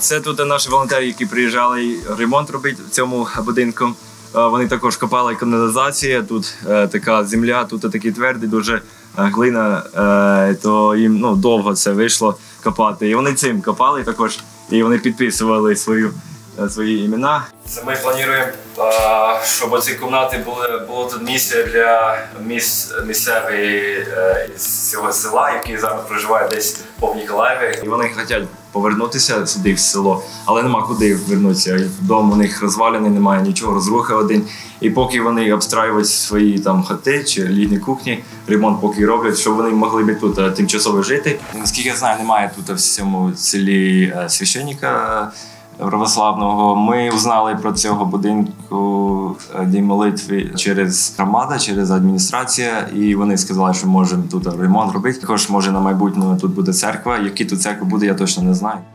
Це тут наші волонтери, які приїжджали ремонт робити в цьому будинку. Вони також копали каналізацію, тут така земля, тут такі тверді, дуже глина, то їм довго це вийшло копати. І вони цим копали також, і вони підписували свої імена. Ми плануємо, щоб у цій кімнаті було тут місце для місцевих з цього села, які зараз проживають десь по Миколаєві. І вони хочуть повернутися сюди в село, але нема куди повернутися. Дом у них розвалений, немає нічого, розруха один. І поки вони обстраюють свої там хати чи літні кухні, ремонт поки роблять, щоб вони могли б тут тимчасово жити. Наскільки я знаю, немає тут в цьому селі священника православного. Ми узнали про цього будинку Дім молитви через громаду, через адміністрацію, і вони сказали, що можемо тут ремонт робити. Також може на майбутнє тут буде церква. Які тут церква буде, я точно не знаю.